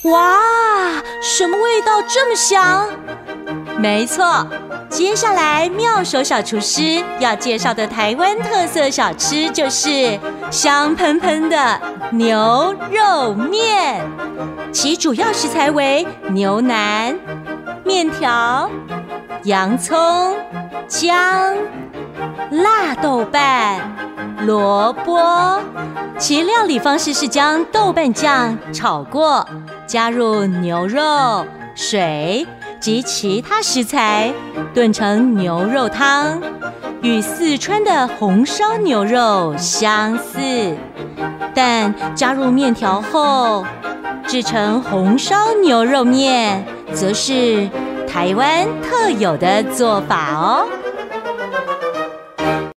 哇，什么味道这么香？没错，接下来妙手小厨师要介绍的台湾特色小吃就是香喷喷的牛肉面，其主要食材为牛腩、面条、洋葱、姜、辣豆瓣、萝卜。其料理方式是将豆瓣酱炒过，加入牛肉、水及其他食材，炖成牛肉汤，与四川的红烧牛肉相似，但加入面条后制成红烧牛肉面，则是台湾特有的做法哦。